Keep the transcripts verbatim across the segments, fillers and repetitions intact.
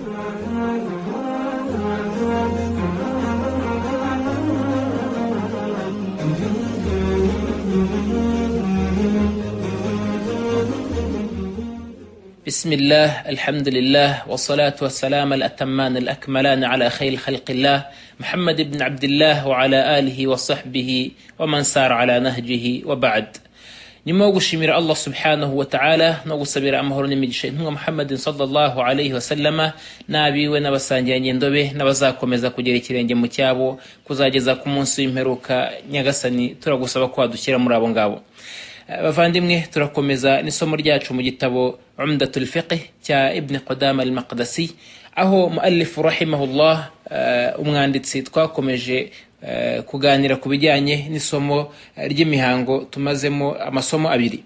بسم الله الحمد لله والصلاة والسلام الأتمان الأكملان على خير خلق الله محمد بن عبد الله وعلى آله وصحبه ومن سار على نهجه وبعد. nyuma yo gushimira Allah subhanahu wa ta'ala no gusabira amahoro n'imigisha intumwa Muhammad sallallahu alayhi wa sallama nabiwe n'abasangiye ngendobe n'abazakomeza kugera ikirenge mu cyabo kuzageza ku munsi w'imperuka. Nyagasani turagusaba ko adukira muri abo ngabo. Bavandimwe, turakomeza n'isomo ryacu mu gitabo Umdatul Fiqh cya Ibn Qudama al-Maqdisi, aho muallif rahimahullah umwanditsi twakomeje kuganira ku bijyanye n'isomo ry'imihango. Tumazemo amasomo abiri.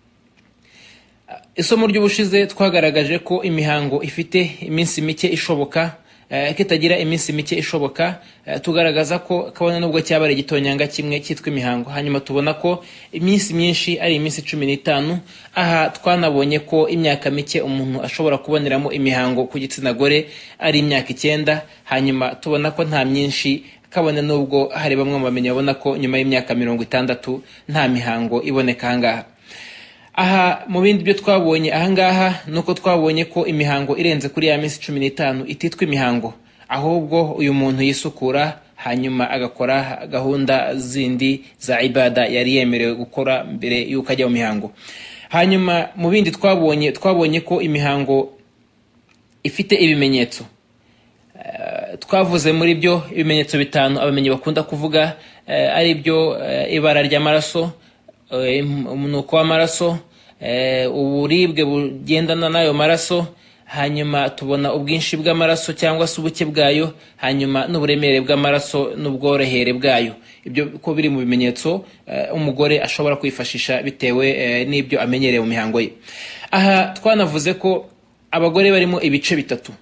Isomo ry'ubushize twagaragaje ko imihango ifite iminsi mike ishoboka, kitagira iminsi mike ishoboka. Tugaragaza ko kabone nubwo cyabare gitonyanga kimwe cyitwa imihango, hanyuma tubona ko iminsi myinshi ari iminsi cumi n'itanu. Aha twanabonye ko imyaka mike umuntu ashobora kuboneramo imihango ku gitsina gore ari imyaka icyenda, hanyuma tubona ko nta myinshi, kabone nubwo hari bamwe mu bamenyi babona ko nyuma y'imyaka mirongo itandatu nta mihango iboneka ahangaha. Aha mu bindi byo twabonye ahangaha nuko twabonye ko imihango irenze kuri ya minsi cumi n'itanu ititwa imihango, ahubwo uyu muntu yisukura hanyuma agakora gahunda zindi za ibada yari yemerewe gukora mbere yuko ajya mu mihango. Hanyuma mu bindi twabonye twabonye ko imihango ifite ibimenyetso. Twavuze muri byo ibimenyetso bitanu abamenyi bakunda kuvuga, ari byo ibara ry'amaraso, umunuko w'amaraso, uburibwe bugendana n'ayo maraso, hanyuma tubona ubwinshi bw'amaraso cyangwa se ubuke bwayo, hanyuma n'uburemere bw'amaraso n'ubworohere bwayo. Ibyo ko biri mu bimenyetso umugore ashobora kwifashisha bitewe n'ibyo amenyereye mu mihango ye. Aha twanavuze ko abagore barimo ibice bitatu.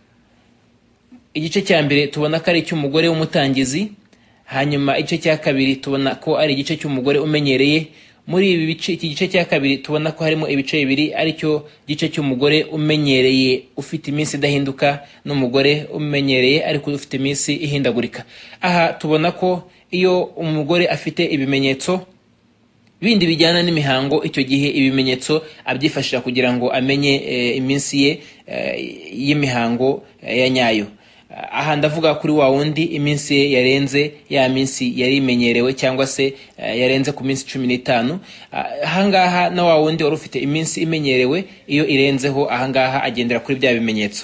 Igice cya mbere tubona ko ari icy'umugore w'umutangizi, hanyuma igice cya kabiri tubona ko ari igice cy'umugore umenyereye. Muri ibi bice, iki gice cya kabiri tubona ko harimo ibice bibiri, ari cyo gice cy'umugore umenyereye ufite iminsi idahinduka n'umugore umenyereye ariko ufite iminsi ihindagurika. Aha tubona ko iyo umugore afite ibimenyetso bindi bijyana n'imihango, icyo gihe ibimenyetso abyifashisha kugira ngo amenye e, iminsi ye e, y'imihango e, ya nyayo. Aha ndavuga kuri wa wundi iminsi ye yarenze ya minsi yari imenyerewe cyangwa se uh, yarenze ku minsi cumi n'itanu. Ahangaha na wa wundi wari ufite iminsi imenyerewe, iyo irenzeho ahangaha agendera kuri bya bimenyetso.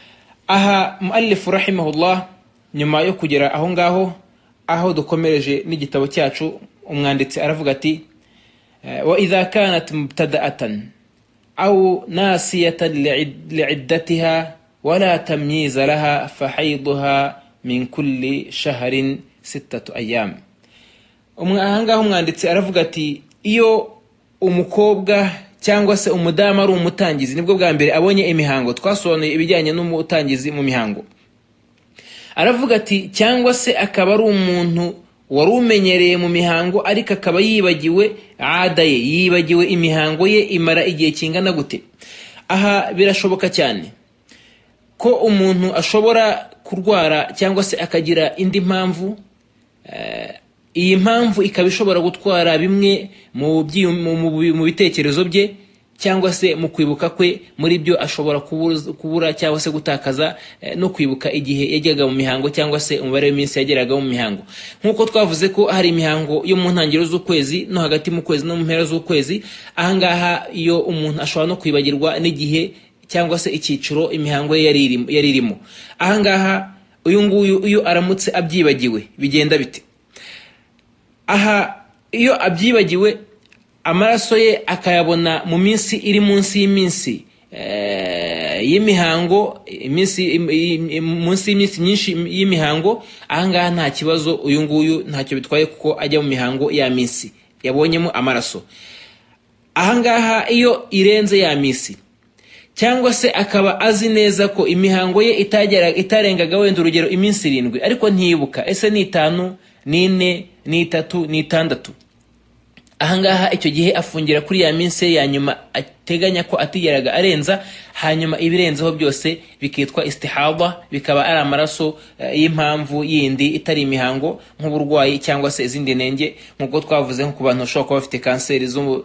Aha muallif rahimahullah nyuma yo kugera aho ngaho, aho dukomereje n'igitabo cyacu, umwanditsi aravuga ati wa idha kanat mubtada'atan aw nasiyatan li'iddatiha ولا تمييز لها فحيضها من كل شهر ستة أيام. Umwangaho umwanditsi aravuga ati iyo umukobwa cyangwa se umudamu ari umutangizi nibwo bwa mbere abonye imihango. Twasobanuye ibijyanye n'umutangizi mu mihango. Aravuga ati cyangwa se akaba ari umuntu wari umenyereye mu mihango ariko akaba yibagiwe ada ye, yibagiwe imihango ye imara igihe kingana gute. Aha birashoboka cyane ko umuntu ashobora kurwara cyangwa se akagira indi mpamvu. Uh, iyi mpamvu ikaba ishobora gutwara bimwe mu mu bitekerezo bye cyangwa se mu kwibuka kwe. Muri byo ashobora kubura cyangwa se gutakaza uh, no kwibuka igihe yajyaga mu mihango cyangwa se umubare w'iminsi yageraga mu mihango. Nkuko twavuze ko hari imihango yo mu ntangiriro z'ukwezi no hagati mu kwezi no mu mpera z'ukwezi, ahangaha iyo umuntu ashobora no kwibagirwa n'igihe cyangwa se icyiciro imihango ye yari irimo. Ahangaha uyu nguyu iyo aramutse abyibagiwe bigenda bite? Aha iyo abyibagiwe amaraso ye akayabona mu minsi iri munsi y'iminsi e, y'imihango, iminsi munsi y'iminsi myinshi y'imihango, ahangaha nta kibazo, uyu nguyu ntacyo bitwaye kuko ajya mu mihango ya minsi yabonyemo amaraso. Ahangaha iyo irenze ya minsi cyangwa se akaba azi neza ko imihango ye itagera itarengaga wenda urugero iminsi irindwi ariko ntiyibuka ese ni itanu, ni ine, ni itatu, ni itandatu, ahangaha icyo gihe afungira kuri ya minsi ya nyuma ateganya ko atigeraga arenza, hanyuma ibirenzeho byose bikitwa istihada, bikaba ari amaraso uh, y'impamvu yindi itari imihango, nk'uburwayi cyangwa se izindi nenge, nk'uko twavuze nko ku bantu bashobora kuba bafite kanseri zo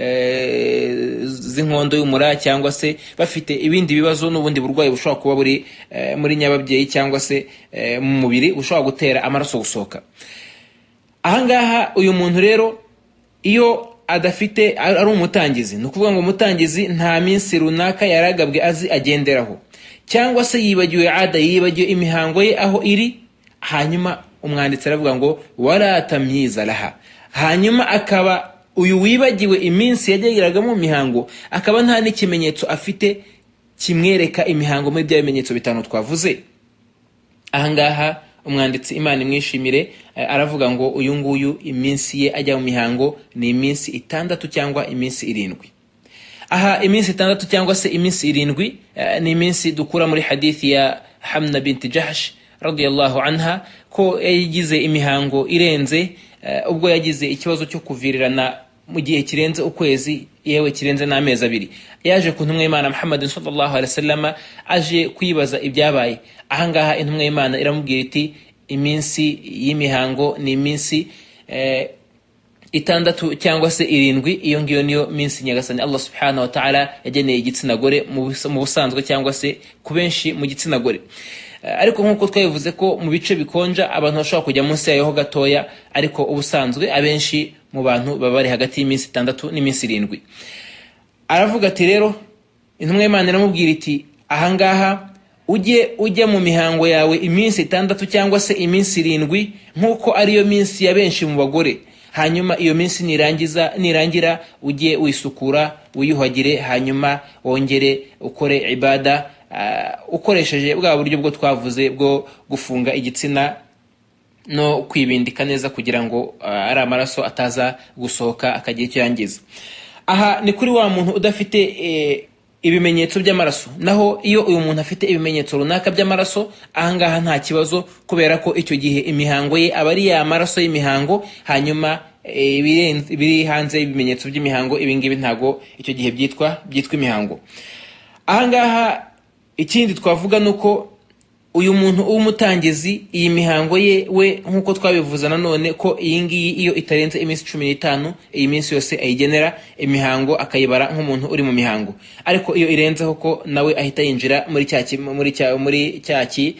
e, z'inkondo y'umura, cyangwa se bafite ibindi bibazo n'ubundi burwayi bushobora kuba buri e, muri nyababyeyi cyangwa se e, mu mubiri bushobora gutera amaraso gusohoka. Ahangaha uyu muntu rero iyo adafite ari umutangizi, ni ukuvuga ngo umutangizi nta minsi runaka yaragabwe azi agenderaho, cyangwa se yibagiwe ada, yibagiwe imihango ye aho iri, hanyuma umwanditsi aravuga ngo wala tamyiza laha, hanyuma akaba uyu wibagiwe iminsi yageragamo imihango akaba nta n'ikimenyetso afite kimwereka imihango muri bya bimenyetso bitanu twavuze. Ahangaha umwanditsi Imana imwishimire aravuga ngo uyu nguyu iminsi ye ajya mu mihango ni iminsi itandatu cyangwa iminsi irindwi. Aha iminsi itandatu cyangwa se iminsi irindwi ni iminsi dukura muri hadithi ya Hamna binti Jahsh radiyallahu anha ko yagize imihango irenze ubwo yagize ikibazo cyo kuvirirana mu gihe kirenze ukwezi, yewe kirenze n'amezi abiri. Yaje ku ntumwa y'Imana Muhammad sallallahu alaihi wasallam aje kwibaza ibyabaye. Ahangaha intumwa y'Imana iramubwira iti iminsi y'imihango ni iminsi eh, itandatu cyangwa se irindwi, iyo ngiyo niyo minsi nyagasani Allah subhanahu wa ta'ala yageneye igitsina gore mu busanzwe cyangwa se ku benshi mu gitsina gore. Ariko nkuko twabivuze ko mu bice bikonja abantu bashobora kujya munsi yayo gatoya, ariko ubusanzwe abenshi mu bantu baba bari hagati y'iminsi itandatu n'iminsi irindwi. Aravuga ati rero intumwa y'Imana iramubwira iti ahangaha ujye ujya mu mihango yawe iminsi itandatu cyangwa se iminsi irindwi nkuko ariyo minsi ya benshi mu bagore, hanyuma iyo minsi nirangiza nirangira ujye wisukura wiyuhagire, hanyuma wongere ukore ibada uh, ukoresheje bwa buryo bwo twavuze bwo gufunga igitsina no kwibindika neza kugira ngo uh, ari amaraso ataza gusohoka akagira icyo yangiza. Aha ni kuri wa muntu udafite eh, ibimenyetso by'amaraso. Naho iyo uyu muntu afite ibimenyetso runaka by'amaraso, ahangaha nta kibazo, kubera ko icyo gihe imihango ye aba ari ya maraso y'imihango, hanyuma ibiri hanze ibimenyetso by'imihango ibingibi ntago icyo gihe byitwa byitwa imihango. Ahangaha ikindi twavuga nuko uyu muntu w'umutangizi iyi mihango ye we nkuko twabivuza nanone ko iyi ngiyi iyo itarenze iminsi cumi n'itanu iyi minsi yose ayigenera imihango akayibara nk'umuntu uri mu mihango, ariko iyo irenzeho ko nawe ahita yinjira muri cyaki muri cya muri cyaki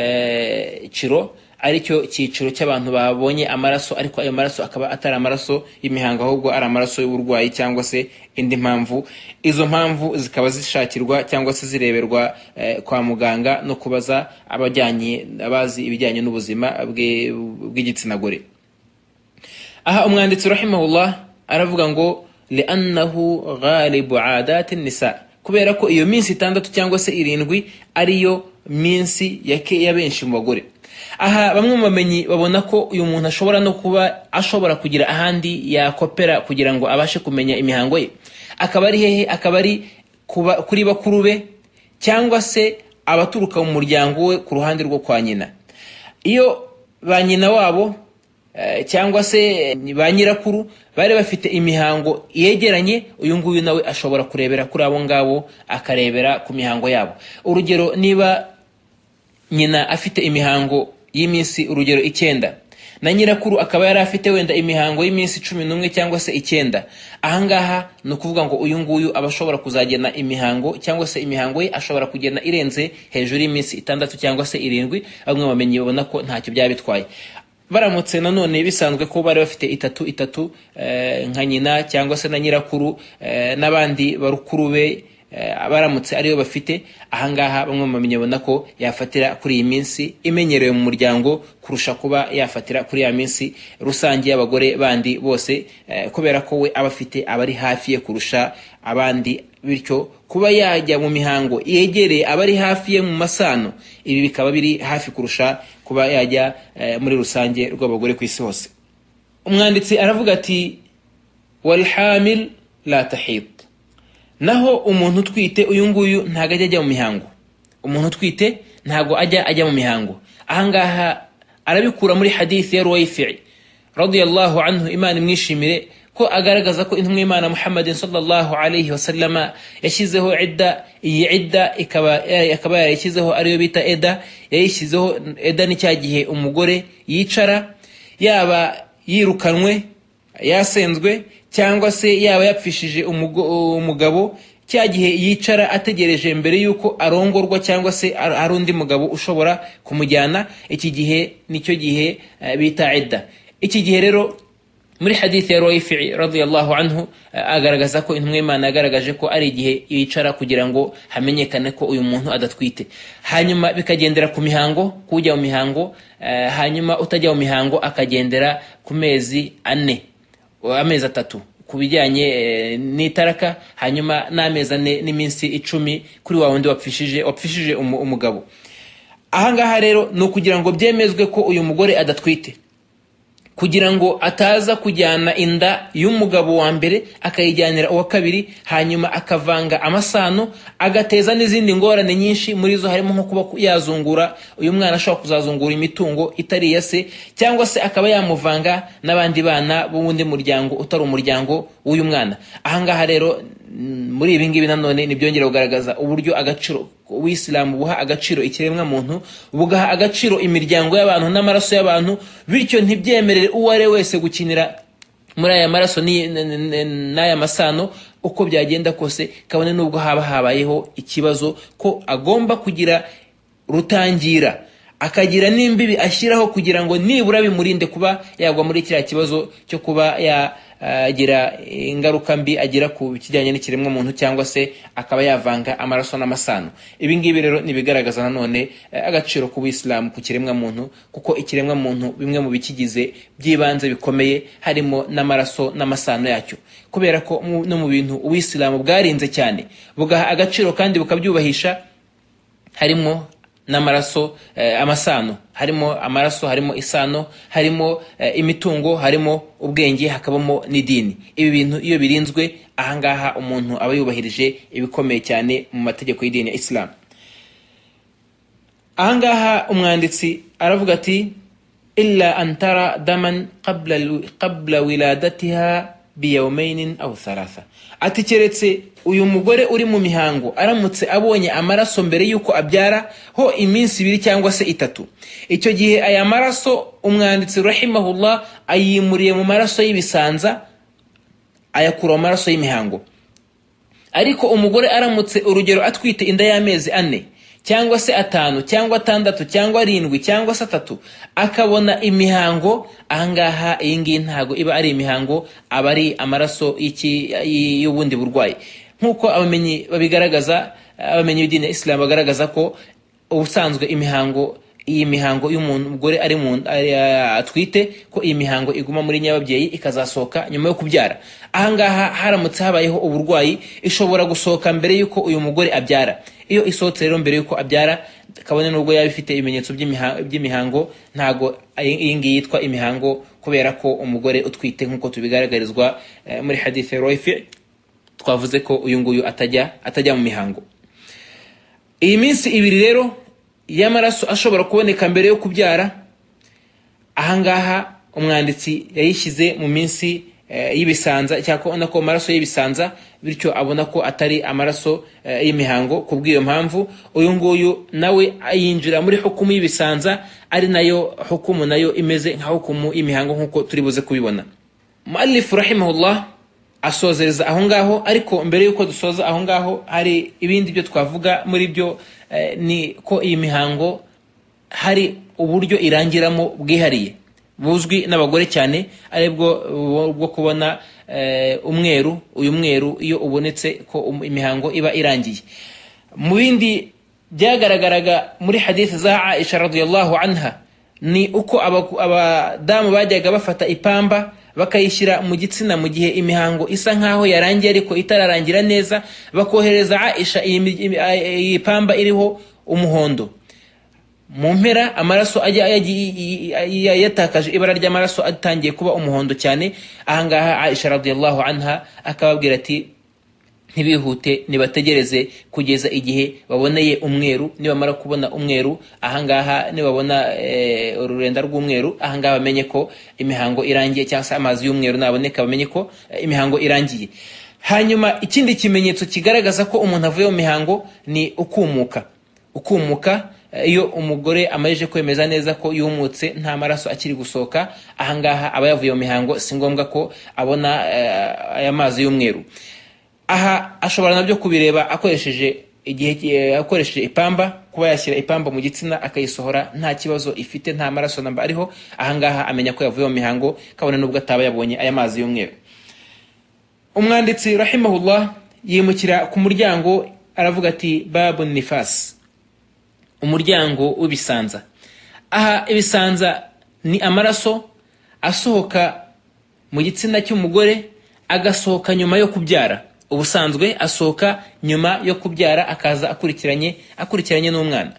eh, ciro aricyo cyiciro cy'abantu babonye amaraso, ariko ayo maraso akaba atari amaraso y'imihango ahubwo ari amaraso y'uburwayi cyangwa se indi mpamvu. Izo mpamvu zikaba zishakirwa cyangwa se zireberwa eh, kwa muganga no kubaza abajyanye abazi ibijyanye n'ubuzima bw'igitsina gore. Aha umwanditsi rahimahullah aravuga ngo li'annahu ghalibu aadati nisa, kubera ko iyo minsi itandatu cyangwa se irindwi ariyo minsi yake ya benshi mu bagore. Aha bamwe mu bamenyi babona ko uyu muntu ashobora no kuba ashobora kugira ahandi yakopera kugira ngo abashe kumenya imihango ye, akaba ari hehe? Akaba ari kuri bakuru be cyangwa se abaturuka mu muryango we ku ruhande rwo kwa nyina. Iyo ba nyina wabo e, cyangwa se ba nyirakuru bari bafite imihango yegeranye, uyu nguyu nawe ashobora kurebera kuri abo ngabo akarebera ku mihango yabo. Urugero, niba nyina afite imihango y'iminsi urugero icyenda na nyirakuru akaba yari afite wenda imihango y'iminsi cumi n'umwe cyangwa se icyenda, ahangaha no kuvuga ngo uyu nguyu abashobora kuzagena imihango cyangwa se imihango ye ashobora kugena irenze hejuru y'iminsi itandatu cyangwa se irindwi. Bamwe bamenye babona ko ntacyo byaba bitwaye. Baramutse nanone bisanzwe ko bari bafite itatu itatu e, nka nyina cyangwa se na nyirakuru e, n'abandi barukuru be abaramutse ariyo bafite, ahangaha bamwe bamenye babona ko yafatira kuri iyi minsi imenyerewe mu muryango kurusha kuba yafatira kuri ya minsi rusange y'abagore bandi bose, eh, kubera ko we abafite abari hafi ye kurusha abandi, bityo kuba yajya mu mihango yegereye abari hafi ye mu masano, ibi bikaba biri hafi kurusha kuba yajya eh, muri rusange rw'abagore ku isi hose. Umwanditsi aravuga ati wal hamil la tahid, naho umuntu twite uyu nguyu ntago ajya ajya mu mihango. Umuntu twite ntago ajya ajya mu mihango. Ahangaha arabikura muri hadithi ya Ruwayfi radiyallahu anhu, Imana imwishimire, ko agaragaza ko intumwa y'Imana Muhammadin sallallahu alayhi wasallama yashyizeho idda. Iyi idda ikaba akaba yarashyizeho ariyo bita eda. Yayishyizeho eda ni cya gihe umugore yicara yaba yirukanwe, yasenzwe, cyangwa se yaba yapfishije umugabo, cya gihe yicara ategereje mbere yuko arongorwa cyangwa se ari undi mugabo ushobora kumujyana. Iki gihe nicyo gihe bita idda. Iki gihe rero muri hadith ya Ruwayfi radiyallahu anhu agaragaza ko intumwa y'Imana yagaragaje ko ari igihe yicara kugira ngo hamenyekane ko uyu muntu adatwite. Hanyuma bikagendera ku mihango, kujya mu mihango, hanyuma utajya mu mihango akagendera ku mezi ane, amezi atatu ku bijyanye n'itaraka, hanyuma n'amezi ane n'iminsi icumi kuri wa wundi wapfishije wapfishije umugabo. Ahangaha rero ni ukugira ngo byemezwe ko uyu mugore adatwite, kugira ngo ataza kujyana inda y'umugabo wa mbere akayijyanira uwa kabiri, hanyuma akavanga amasano agateza n'izindi ngorane nyinshi. Muri zo harimo nko kuba yazungura uyu mwana, ashobora kuzazungura imitungo itari ya se, cyangwa se akaba yamuvanga n'abandi bana b'uwundi muryango utari umuryango w'uyu mwana. Ahangaha rero muri ibi ngibi nanone nibyongera kugaragaza uburyo agaciro Uwisilamu buha agaciro ikiremwa muntu, bugaha agaciro imiryango y'abantu n'amaraso y'abantu, bityo ntibyemerere uwo ari wese gukinira muri aya maraso n'aya masano uko byagenda kose, kabone nubwo haba habayeho ikibazo, ko agomba kugira rutangira, akagira n'imbibi ashyiraho kugira ngo nibura bimurinde kuba yagwa muri kiriya kibazo cyo kuba ya agira ingaruka mbi agira ku kijyanye n'ikiremwa muntu, cyangwa se akaba yavanga amaraso n'amasano. Ibi ngibi rero nibigaragaza nanone agaciro ku Islam ku kiremwa muntu, kuko ikiremwa muntu bimwe mu bikigize byibanze bikomeye harimo n'amaraso n'amasano yacyo, kubera ko no mu bintu Uwisilamu bwarinze cyane bugaha agaciro kandi bukabyubahisha harimo n'amaraso, eh, amasano, harimo amaraso, harimo isano, harimo eh, imitungo, harimo ubwenge, hakabamo n'idini. Ibi bintu iyo birinzwe ahangaha umuntu aba yubahirije ibikomeye cyane mu mategeko y'idini ya Islam. Ahangaha umwanditsi aravuga ati illa antara daman qabla qabla wiladatiha biyawmayn aw thalatha. Ati keretse uyu mugore uri mu mihango aramutse abonye amaraso mbere yuko abyara ho iminsi ibiri cyangwa se itatu, icyo gihe aya maraso umwanditsi rahimahullah ayimuriye mu maraso y'ibisanza, ayakura mu maraso y'imihango. Ariko umugore aramutse urugero atwite inda y'amezi ane cyangwa se atanu cyangwa atandatu cyangwa arindwi cyangwa se atatu, akabona imihango, ahangaha iyi ngiyi ntago iba ari imihango, aba ari amaraso y'iki y'ubundi burwayi. Nkuko abamenyi babigaragaza, abamenyi b'idini ya Islam bagaragaza ko ubusanzwe imihango, iyi mihango y'umuntu mugore ari mu atwite, ko iyi mihango iguma muri nyababyeyi ikazasohoka nyuma yo kubyara. Ahangaha haramutse habayeho uburwayi ishobora gusohoka mbere yuko uyu mugore abyara. Iyo isohotse rero mbere yuko abyara, kabone nubwo yaba ifite ibimenyetso by'imihango, ntago iyi ngiyi yitwa imihango, kubera ko umugore utwite nkuko tubigaragarizwa eh, muri hadith ya Ruwayfi twavuze ko uyu nguyu atajya atajya mu mihango. Iyi minsi ibiri rero y'amaraso ashobora kuboneka mbere yo kubyara, ahangaha umwanditsi yayishyize mu minsi e, y'ibisanza, cyako ona ko amaraso y'ibisanza, bityo abona ko atari amaraso e, y'imihango. Kubw'iyo mpamvu uyu nguyu nawe ayinjira muri hukumu y'ibisanza, ari nayo hukumu nayo imeze nka hukumu y'imihango nkuko turi buze kubibona. Muallif rahimahullah asozereza aho ngaho, ariko mbere yuko dusoza aho ngaho hari ibindi byo twavuga. Muri byo eh, ni ko iyi mihango hari uburyo irangiramo bwihariye buzwi n'abagore cyane, aribwo bwo kubona eh, umweru. Uyu mweru iyo ubonetse ko um, imihango iba irangiye. Mu bindi byagaragaraga muri hadith za Aisha radhiyallahu anha ni uko abadamu bajyaga bafata ipamba bakayishyira mu gitsina mu gihe imihango isa nkaho yarangiye ariko itararangira neza, bakohereza Aisha iyi pamba iriho umuhondo. Mu mpera amaraso ajya yatakaje ibara ry'amaraso atangiye kuba umuhondo cyane. Ahangaha Aisha radhiyallahu anha akababwira ati ntibihute nibategereze kugeza igihe baboneye umweru. Nibamara kubona umweru ahangaha nibabona e, ururenda rw'umweru ahangaha bamenye ko imihango irangiye, cyangwa amazi y'umweru naboneka bamenye ko e, imihango irangiye. Hanyuma ikindi kimenyetso kigaragaza ko umuntu avuye mu mihango ni ukumuka. Ukumuka iyo umugore amaje kwemeza neza ko yumutse nta maraso akiri gusoka, ahangaha aba yavuye mu mihango, si ngombwa ko abona aya mazi y'umweru. Aha ashobora nabyo kubireba akoresheje igihe akoresheje ipamba, kuba yashyira ipamba mu gitsina akayisohora nta kibazo ifite, nta maraso namba ariho, ahangaha amenya ko yavuye mu mihango kabone nubwo ataba yabonye aya mazi y'umweru. Umwanditsi rahimahullah yimukira ku muryango aravuga ati babun nifas, umuryango w'ibisanza. Aha ibisanza ni amaraso asohoka mu gitsina cy'umugore agasohoka nyuma yo kubyara. Ubusanzwe asohoka nyuma yo kubyara akaza akurikiranye akurikiranye n'umwana.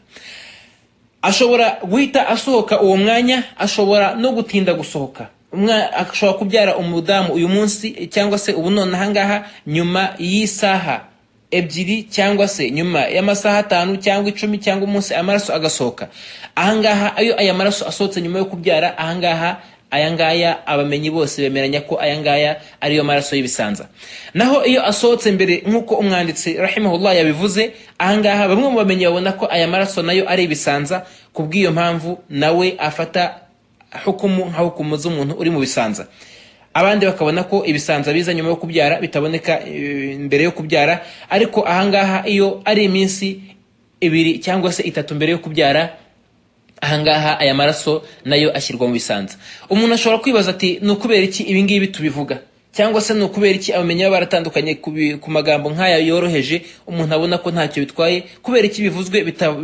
Ashobora guhita asohoka uwo mwanya, ashobora no gutinda gusohoka. Umwana ashobora kubyara umudamu uyu munsi cyangwa se ubu none ahangaha nyuma y'isaha ebyiri cyangwa se nyuma y'amasaha atanu cyangwa icumi cyangwa umunsi amaraso agasohoka. Ahangaha ayo aya maraso asohotse nyuma yo kubyara, ahangaha ayangaya abamenyi bose bemeranya ko ayangaya ariyo maraso y'ibisanza. Naho iyo asohotse mbere nkuko umwanditsi rahimahullah yabivuze, ahangaha bamwe mu bamenyi babona ko aya maraso nayo ari ibisanza, kubw'iyo mpamvu nawe afata hukumu nka hukumu z'umuntu uri mu bisanza. Abandi bakabona ko ibisanza biza nyuma yo kubyara bitaboneka e, mbere yo kubyara, ariko ahangaha iyo ari iminsi ibiri cyangwa se itatu mbere yo kubyara, ahangaha aya maraso nayo ashyirwa mu bisanza. Umuntu ashobora kwibaza ati nukubera iki ibi ngibi tubivuga, cyangwa se nukubera iki abamenya baratandukanye ku magambo nk'aya yoroheje umuntu abona ko ntacyo bitwaye, kubera iki bivuzwe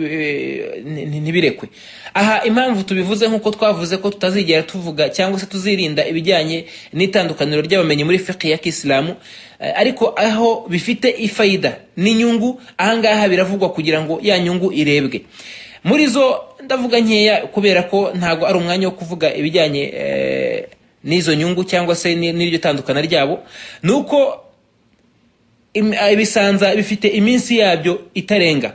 ntibirekwe. Aha impamvu tubivuze nkuko twavuze ko tutazigera tuvuga cyangwa se tuzirinda ibijyanye n'itandukaniro ry'abamenyi muri fiqh ya Kiislamu, ariko aho bifite ifayida n'inyungu ahangaha biravugwa kugira ngo ya nyungu irebwe. Muri zo ndavuga nkeya kubera ko ntago ari umwanya wo kuvuga ibijyanye e, n'izo nyungu cyangwa se n'iryo tandukana ryabo. Nuko ibisanza bifite iminsi yabyo itarenga.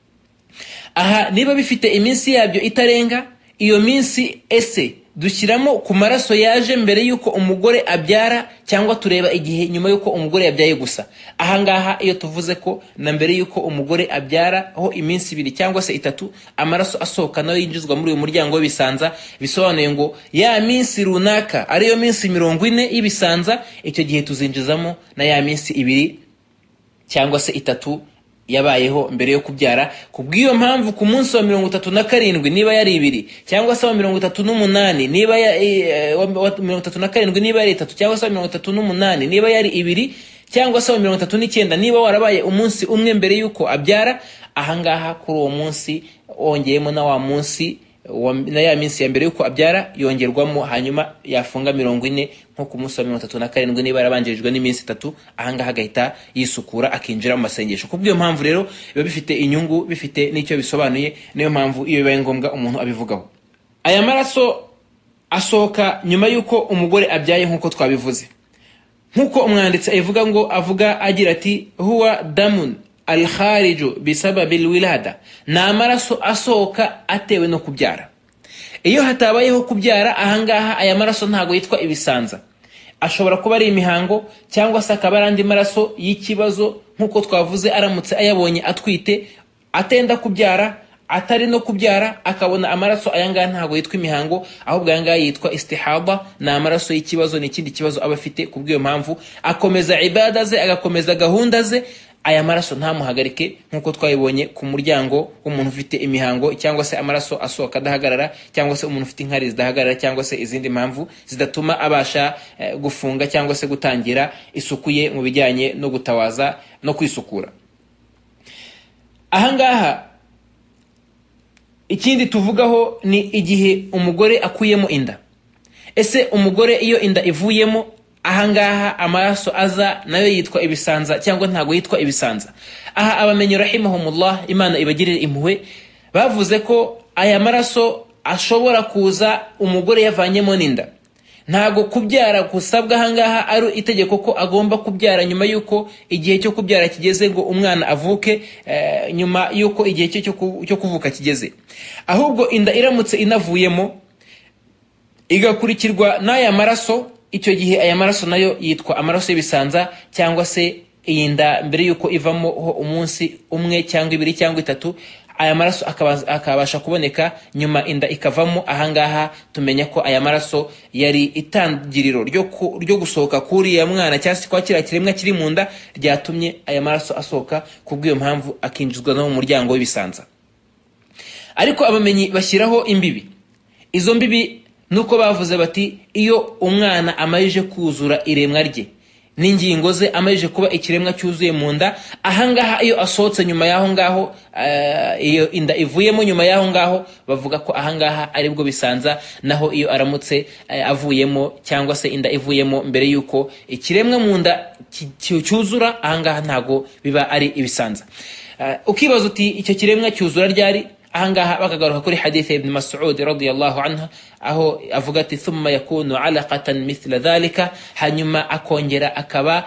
Aha niba bifite iminsi yabyo itarenga, iyo minsi ese dushyiramo ku maraso yaje mbere yuko umugore abyara cyangwa tureba igihe nyuma yuko umugore yabyaye gusa? Ahangaha iyo tuvuze ko na mbere yuko umugore abyara ho iminsi ibiri cyangwa se itatu amaraso asohoka nayo yinjizwa muri uyu muryango w'ibisanza, bisobanuye ngo ya minsi runaka ariyo minsi mirongo ine y'ibisanza, icyo gihe tuzinjizamo na ya minsi ibiri cyangwa se itatu yabayeho mbere yo kubyara. Kubw'iyo mpamvu ku munsi wa mirongo itatu na karindwi niba yari ibiri cyangwa se wa mirongo itatu n'umunani niba ya e, wa mirongo itatu na karindwi niba yari itatu cyangwa se wa mirongo itatu n'umunani niba yari ibiri cyangwa se wa mirongo itatu n'icyenda niba warabaye umunsi umwe mbere yuko abyara, ahangaha kuri uwo munsi wongeyemo na wa munsi na ya minsi ya mbere yuko abyara yongerwamo, hanyuma yafunga mirongo ine nko ku munsi wa mirongo itatu na karindwi niba yarabanjirijwe n'iminsi itatu, ahangaha agahita yisukura akinjira mu masengesho. Kubw'iyo mpamvu rero biba bifite inyungu, bifite n'icyo bisobanuye, niyo mpamvu iyo bibaye ngombwa umuntu abivugaho. Aya maraso asohoka nyuma yuko umugore abyaye nkuko twabivuze, nkuko umwanditsi avuga ngo avuga agira ati huwa damun al-khariju bisababi al-wilada, na maraso asohoka atewe no kubyara. Iyo hatabayeho kubyara, ahangaha aya maraso ntago yitwa ibisanza. Ashobora kuba ari imihango cyangwa se akaba ari andi maraso y'ikibazo nkuko twavuze, aramutse ayabonye atwite atenda kubyara, atari no kubyara akabona amaraso, ayangaya ntago yitwa imihango, ahubwo ayangaya yitwa istihaba, na amaraso y'ikibazo, ni ikindi kibazo aba afite. Kubw'iyo mpamvu akomeza ibada ze, agakomeza gahunda ze, aya maraso ntamuhagarike nkuko twayibonye ku muryango w'umuntu ufite imihango cyangwa se amaraso asohoka adahagarara, cyangwa se umuntu ufite inkari zidahagarara, cyangwa se izindi mpamvu zidatuma abasha eh, gufunga cyangwa se gutangira isuku ye mu bijyanye no gutawaza no kwisukura. Ahangaha ikindi tuvugaho ni igihe umugore akuyemo inda. Ese umugore iyo inda ivuyemo, ahangaha amaraso aza nayo yitwa ibisanza cyangwa ntago yitwa ibisanza? Aha abamenyi rahimahumullah, Imana ibagirire impuhwe, bavuze ko aya maraso ashobora kuza umugore yavanyemo n'inda. ntago kubyara gusabwa ahangaha ari itegeko ko agomba kubyara nyuma yuko igihe cyo kubyara kigeze ngo umwana avuke, e, nyuma yuko igihe cyo cyo kuvuka kigeze. Ahubwo inda iramutse inavuyemo igakurikirwa n'aya maraso, icyo gihe aya maraso nayo yitwa amaraso y'ibisanza, cyangwa se iyi nda mbere yuko ivamo ho umunsi umwe cyangwa ibiri cyangwa itatu, aya maraso akabasha kuboneka nyuma inda ikavamo. Ahangaha tumenya ko aya maraso yari itangiriro ryo ryo gusohoka kuri ya mwana cyangwa se kwa kira kiremwa kiri mu nda, ryatumye aya maraso asohoka, kubw'iyo mpamvu akinjizwa no mu muryango w'ibisanza. Ariko abamenyi bashyiraho imbibi. Izo mbibi nuko bavuze bati iyo umwana amayije kuzura iremwa rye n'ingingo ze, amayije kuba ikiremwa cyuzuye mu nda, ahangaha iyo asohotse nyuma yaho ngaho, uh, iyo inda ivuyemo nyuma yaho ngaho, bavuga ko ahangaha ari bwo bisanza. Naho iyo aramutse uh, avuyemo cyangwa se inda ivuyemo mbere yuko ikiremwa mu nda cyuzura, ahangaha ntago biba ari ibisanza. Uh, ukibaza uti icyo kiremwa cyuzura ryari? ahangaha bakagaruka kuri hadith ibn Mas'ud radiyallahu anhu, aho avuga ati thumma yakunu alaqatan mithla dhalika, hanyuma akongera akaba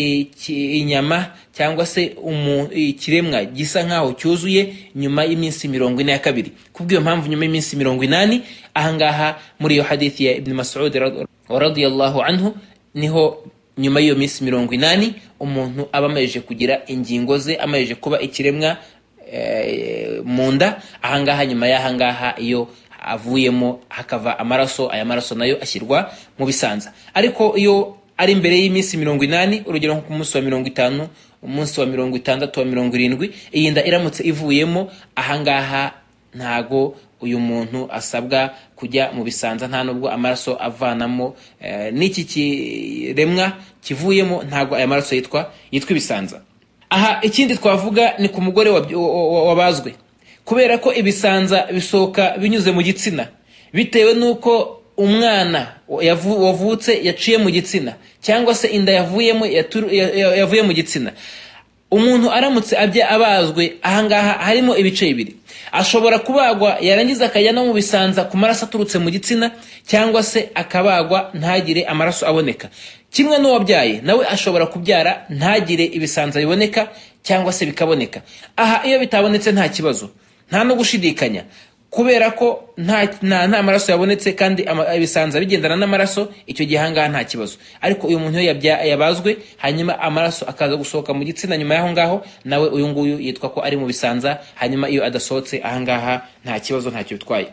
inyama cyangwa se ikiremwa gisa nkaho cyuzuye nyuma y'iminsi mirongo ine ya kabiri. Kubw'iyo mpamvu nyuma y'iminsi mirongo inani, ahangaha muri iyo hadith ya ibn Mas'ud radiyallahu anhu, niho nyuma y'iyo minsi mirongo inani umuntu aba amaje kugira ingingo ze, amaje kuba ikiremwa E, munda. Ahangaha nyuma y'ahangaha iyo avuyemo hakava amaraso, aya maraso nayo ashyirwa mu bisanza. Ariko iyo ari imbere y'iminsi mirongo inani, urugero nko ku munsi wa mirongo itanu, umunsi wa mirongo itandatu, wa mirongo irindwi, iyi nda iramutse ivuyemo, ahangaha ntago uyu muntu asabwa kujya mu bisanza, nta nubwo amaraso avanamo e, n'iki kiremwa kivuyemo, ntago aya maraso yitwa yitwa ibisanza. Aha ikindi twavuga ni ku mugore wabazwe, kubera ko ibisanza bisohoka binyuze mu gitsina, bitewe nuko umwana wavutse yaciye mu gitsina cyangwa se inda yavuyemo yavuye mu gitsina. Umuntu aramutse abya abazwe, ahangaha harimo ibice bibiri. Ashobora kubagwa yarangiza akajya no mu bisanza ku maraso aturutse mu gitsina, cyangwa se akabagwa ntagire amaraso aboneka. Kimwe n'uwabyaye nawe ashobora kubyara ntagire ibisanza biboneka cyangwa se bikaboneka. Aha iyo bitabonetse nta kibazo, nta no gushidikanya, kubera ko nta nta maraso yabonetse kandi ibisanza bigendana n'amaraso, icyo gihanga nta kibazo. Ariko uyu muntu yabazwe hanyuma amaraso akaza gusohoka mu gitsina nyuma yaho ngaho, nawe uyu nguyu yitwa ko ari mu bisanza. Hanyuma iyo adasohotse, ahangaha nta kibazo, ntacyo bitwaye.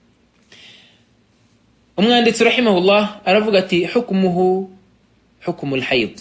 Umwanditsi rahimahullah aravuga ati hukumuhu hukumul hayd,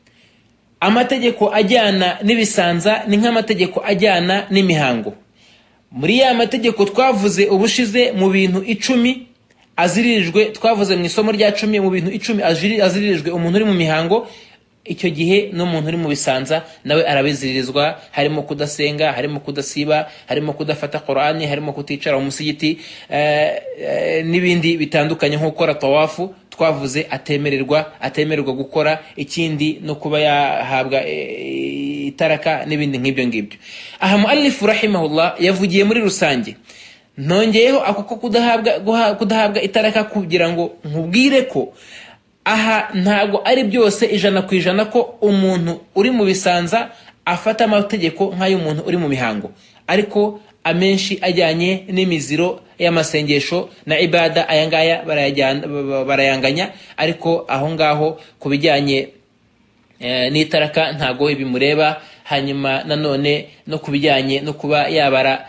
amategeko ajyana n'ibisanza ni nk'amategeko ajyana n'imihango. Muri ya mategeko twavuze ubushize mu bintu icumi aziririjwe, twavuze mu isomo rya cumi mu bintu icumi aziririjwe umuntu uri mu mihango, icyo gihe n'umuntu uri mu bisanza nawe arabiziririzwa, harimo kudasenga, harimo kudasiba, harimo kudafata Qur'ani, harimo kuticara mu musigiti, e, e, n'ibindi bitandukanye nko gukora tawafu twavuze atemererwa atemererwa gukora, ikindi no kuba yahabwa e, itaraka n'ibindi nk'ibyo ngibyo. Aha muallif rahimahullah yavugiye muri rusange, nongeyeho ako ko kudahabwa kudahabwa itaraka kugira ngo nkubwire ko aha ntago ari byose ijana ku ijana ko umuntu uri mu bisanza afata amategeko nk'ay'umuntu uri mu mihango, ariko amenshi ajyanye n'imiziro y'amasengesho na ibada, ayangaya barayanganya. Ariko aho ngaho kubijyanye e, n'itaraka ntago bimureba. Hanyuma nanone no kubijyanye no kuba yabara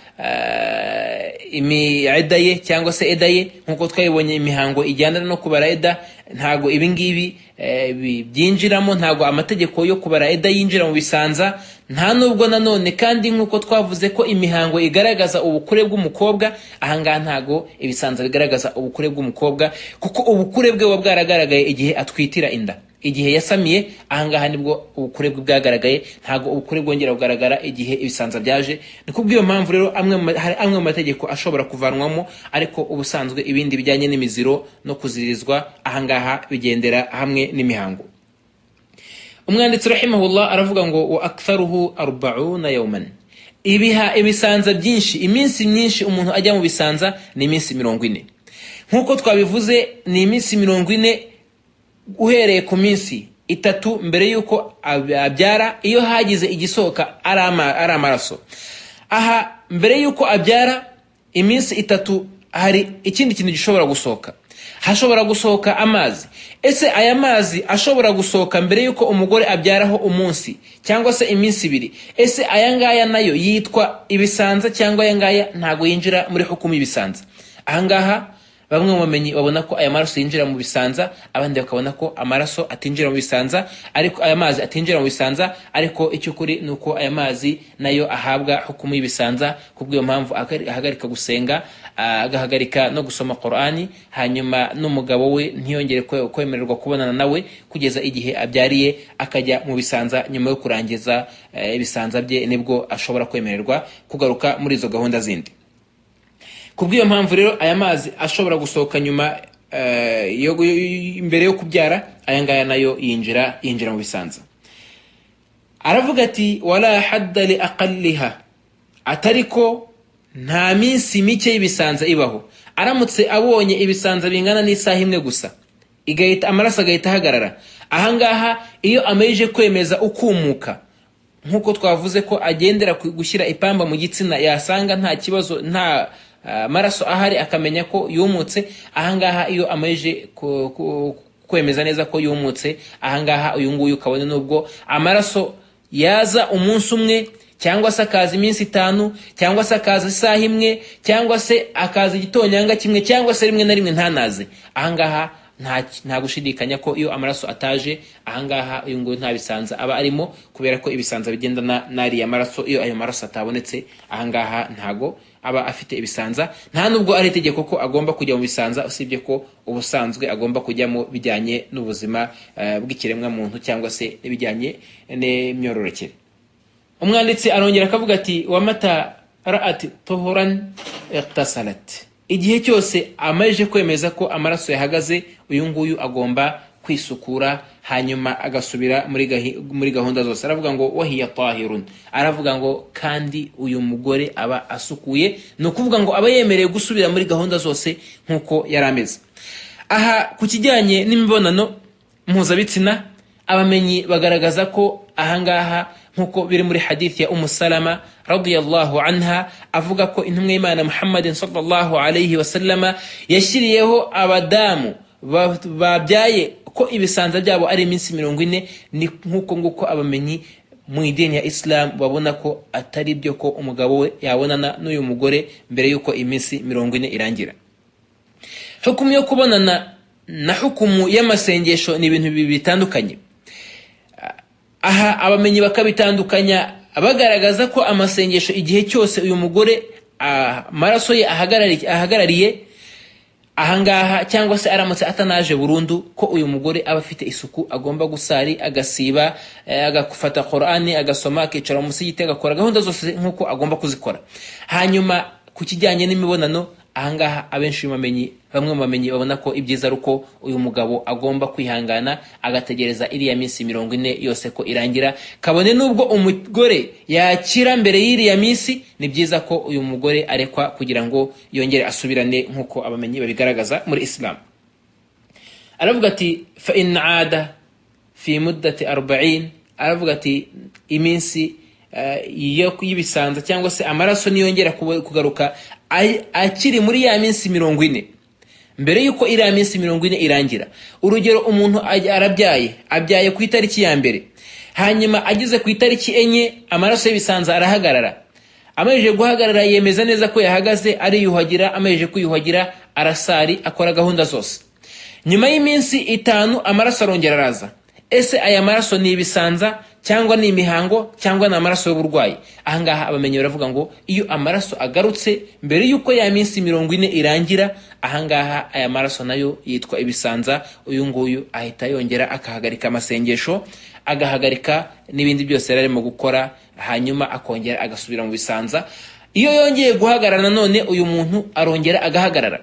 uh, imi eda ye cyangwa se eda ye, nkuko twayibonye imihango ijyana no kubara eda, ntago ibingibi uh, byinjiramo, ntago amategeko yo kubara eda yinjira mu bisanza. Nta nubwo nanone kandi nkuko twavuze ko imihango igaragaza ubukure bw'umukobwa, ahangaha ntago ibisanza bigaragaza ubukure bw'umukobwa, kuko ubukure bwe buba bwaragaragaye igihe atwitira inda, igihe yasamiye, ahangaha nibwo ubukure bwe bwagaragaye, ntago ubukure bwongera kugaragara igihe ibisanza byaje. Ni kubw'iyo mpamvu rero amwe hari amwe mu mategeko ashobora kuvanwamo, ariko ubusanzwe ibindi bijyanye n'imiziro no kuziririzwa ahangaha bigendera hamwe n'imihango. Umwanditsi rahimahullah aravuga ngo wa aktharuhu arba'una yawman, ibiha ibisanza byinshi, iminsi myinshi umuntu ajya mu bisanza ni iminsi mirongo ine. nkuko twabivuze ni iminsi mirongo ine uhereye ku minsi itatu mbere yuko abyara iyo hagize igisohoka ari amaraso. Aha mbere yuko abyara iminsi itatu hari ikindi kintu gishobora gusohoka. Hashobora gusohoka amazi. Ese aya mazi ashobora gusohoka mbere yuko umugore abyaraho umunsi cyangwa se iminsi ibiri, ese aya ngaya nayo yitwa ibisanza cyangwa aya ngaya ntago yinjira muri hukumu ibisanza? Aha ngaha bamwe mu bamenyi babona ko aya maraso yinjira mu bisanza, abandi bakabona ko amaraso atinjira mu bisanza, ariko aya mazi atinjira mu bisanza, ariko icyo kuri nuko aya mazi nayo ahabwa hukumu y'ibisanza. Kubw'iyo mpamvu ahagarika gusenga, agahagarika no gusoma Qur'ani, hanyuma n'umugabo we ntiyongere kwemererwa kubonana nawe kugeza igihe abyariye, akajya mu bisanza. Nyuma yo kurangiza ibisanza bye nibwo ashobora kwemererwa kugaruka muri izo gahunda zindi. Kubw'iyo mpamvu rero aya mazi ashobora gusohoka nyuma yo imbere yo kubyara, aya ngaya nayo yinjira yinjira mu bisanza. Aravuga ati wala hadda li aqalliha, atariko nta minsi mike y'ibisanza ibaho. Aramutse abonye ibisanza bingana n'isaha imwe gusa, igahita amaraso agahita hagarara, aha ngaha iyo ameje kwemeza ukumuka, nkuko twavuze ko agendera gushyira ipamba mu gitsina, yasanga nta kibazo nta Uh, maraso ahari akamenya ko yumutse, ahangaha iyo ameje kwemeza neza ko yumutse, ahangaha uyu nguyu kabone nubwo amaraso yaza umunsi umwe cyangwa se akaza iminsi itanu cyangwa se akaza isaha imwe cyangwa se akaza igitonyanga kimwe cyangwa se rimwe na rimwe ntanaze, ahangaha nta nta gushidikanya ko iyo amaraso ataje, ahangaha uyu nguyu nta bisanza aba arimo, kubera ko ibisanza bigendana nari ya maraso. Iyo ayo maraso atabonetse, ahangaha ntago aba afite ibisanza. Nta nubwo ari itegeko ko agomba kujya mu bisanza, usibye ko ubusanzwe agomba kujyamo bijyanye n'ubuzima uh, bw'ikiremwa muntu cyangwa se bijyanye n'imyororokere. Umwanditsi arongera akavuga ati wa mata ra'at tuhuran iqtasalat, igihe cyose amaje kwemeza ko amaraso yahagaze, uyu nguyu agomba kwisukura hanyuma agasubira muri gahi, muri gahunda zose. Aravuga ngo wahiya tahirun, aravuga ngo kandi uyu mugore aba asukuye, no kuvuga ngo aba yemereye gusubira muri gahunda zose nkuko yarameze. Aha ku kijyanye n'imibonano mpuzabitsina, abamenyi bagaragaza ko ahangaha nkuko biri muri hadith ya Ummu Salama radiyallahu anha, avuga ko intumwa y'Imana Muhammadin sallallahu alayhi wasallama yashyiriyeho abadamu babyaye ko ibisanza byabo ari iminsi mirongo ine. Ni nkuko nguko abamenyi mu idini ya Islam babona ko atari byo ko umugabo we yabonana n'uyu mugore mbere yuko iminsi mirongo ine irangira. Hukumu yo kubonana na hukumu y'amasengesho ni ibintu bitandukanye. Aha abamenyi bakabitandukanya bagaragaza ko amasengesho igihe cyose uyu mugore amaraso ye ahagarariye ahagarariye ahangaha cyangwa se aramutse atanaje burundu, ko uyu mugore aba afite isuku, agomba gusari, agasiba, agafata Qur'ani, agasoma, akicara mu musigiti, agakora gahunda zose nkuko agomba kuzikora. Hanyuma ku kijyanye n'imibonano, ahangaha abenshi bamenyi bamwe mu bamenyi babona ko ibyiza ruko uyu mugabo agomba kwihangana agategereza iriya minsi mirongo ine yose ko irangira, kabone nubwo umugore yakira mbere y'iriya minsi, ni byiza ko uyu mugore arekwa kugira ngo yongere asubirane nkuko abamenyi babigaragaza muri Islam. Aravuga ati fa in aada fi muddati arba'in, aravuga ati iminsi iyo uh, yibisanza cyangwa se amaraso niyongera kugaruka akiri muri ya minsi mirongo ine mbere yuko iriya minsi mirongo ine irangira. Urugero, umuntu arabyaye abyaye ku itariki ya mbere, hanyuma agize ku itariki enye amaraso y'ibisanza arahagarara. Amaje guhagarara yemeza neza ko yahagaze, ariyuhagira, amaje kuyuhagira arasari, akora gahunda zose. Nyuma y'iminsi itanu amaraso arongera araza. Ese aya maraso ni ibisanza cyangwa ni imihango cyangwa ni amaraso y'uburwayi? Ahangaha abamenyi baravuga ngo iyo amaraso agarutse mbere yuko ya minsi mirongo ine irangira, ahangaha aya maraso nayo yitwa ibisanza. Uyu nguyu ahita yongera akahagarika amasengesho, agahagarika n'ibindi byose yararimo gukora, hanyuma akongera agasubira mu bisanza. Iyo yongeye guhagarara none uyu muntu arongera agahagarara.